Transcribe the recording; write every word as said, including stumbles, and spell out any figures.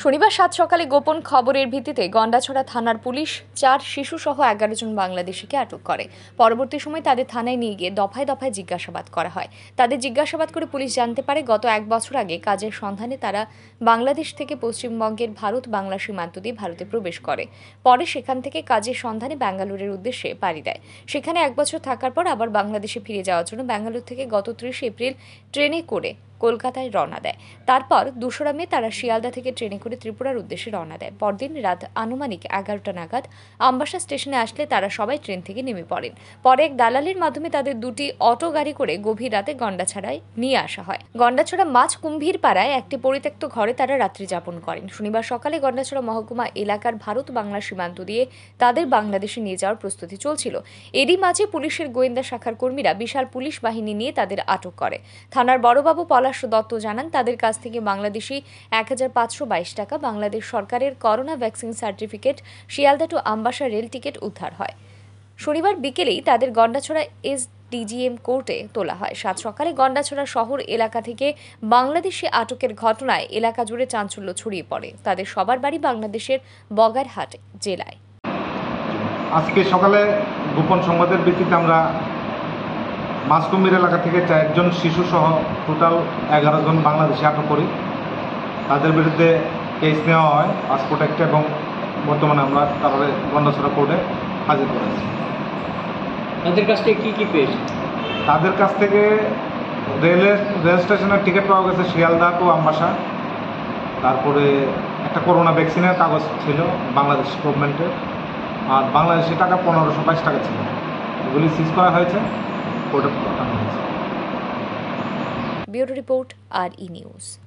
শনিবার সাত সকালে গোপন খবরের ভিত্তিতে গন্ডাছড়া থানার পুলিশ চার শিশুসহ এগারো জন বাংলাদেশিকে আটক করে। পরবর্তী সময় তাদের থানায় নিয়ে গিয়ে দফায় দফায় জিজ্ঞাসাবাদ করা হয়। তাদের জিজ্ঞাসাবাদ করে পুলিশ জানতে পারে গত এক বছর আগে কাজের সন্ধানে তারা বাংলাদেশ থেকে পশ্চিমবঙ্গের ভারত বাংলা সীমান্ত দিয়ে ভারতে প্রবেশ করে। পরে সেখান থেকে কাজের সন্ধানে ব্যাঙ্গালোরের উদ্দেশ্যে পাড়ি দেয়। সেখানে এক বছর থাকার পর আবার বাংলাদেশে ফিরে যাওয়ার জন্য ব্যাঙ্গালোর থেকে গত ত্রিশে এপ্রিল ট্রেনে করে কলকাতায় রওনা দেয়। তারপর দোসরা মে তারা শিয়ালদা থেকে ট্রেনে করে ত্রিপুরার উদ্দেশ্যে রওনা দেয়। পরদিন রাত আনুমানিক এগারোটা নাগাদ আমবাসা স্টেশনে আসলে তারা সবাই ট্রেন থেকে নেমে পড়েন। পরে এক দালালের মাধ্যমে তাদের দুটি অটো গাড়ি করে গভীর রাতে গন্ডাছড়ায় নিয়ে আসা হয়। গন্ডাছড়া মাছ কুম্ভীর পাড়ায় একটি পরিত্যক্ত ঘরে তারা রাত্রি যাপন করেন। শনিবার সকালে গন্ডাছড়া মহকুমা এলাকার ভারত বাংলা সীমান্ত দিয়ে তাদের বাংলাদেশে নিয়ে যাওয়ার প্রস্তুতি চলছিল। এরই মাঝে পুলিশের গোয়েন্দা শাখার কর্মীরা বিশাল পুলিশ বাহিনী নিয়ে তাদের আটক করে। থানার বড়বাবু পলাশ দত্ত জানান, তাদের কাছ থেকে বাংলাদেশি এক হাজার পাঁচশো বাইশ টাকা, বাংলাদেশ সরকারের corona vaccine certificate, Sealdah to Ambassa rail ticket উদ্ধার হয়। শনিবার বিকেলেই তাদের গন্ডাছড়া এস ডিজিএম কোর্টে তোলা হয়। সাত সকালে গন্ডাছড়া শহর এলাকা থেকে বাংলাদেশি আটকের ঘটনায় এলাকা জুড়ে চাঞ্চল্য ছড়িয়ে পড়ে। তাদের সবার বাড়ি বাংলাদেশের বগারহাট জেলায়। আজকে সকালে গোপন সংবাদের ভিত্তিতে আমরা মাছকুম্বির এলাকা থেকে চারজন শিশু সহ টোটাল এগারো জন বাংলাদেশি আটক করি। তাদের বিরুদ্ধে কেস নেওয়া হয় পাসপোর্ট অ্যাক্ট এবং বর্তমানে আমরা তারপরে গন্ডাছড়া কোর্টে হাজির করেছি। তাদের কাছ থেকে কী কী পেয়েছি? তাদের কাছ থেকে রেলের রেল স্টেশনের টিকিট পাওয়া গেছে শিয়ালদা টু আমবাসা, তারপরে একটা করোনা ভ্যাকসিনের কাগজ ছিল বাংলাদেশ গভর্নমেন্টের, আর বাংলাদেশি টাকা পনেরোশো বাইশ টাকা ছিল। এগুলি সিজ করা হয়েছে, কোর্টে পাঠানো হয়েছে। ব্যুরো রিপোর্ট আর ই নিউজ।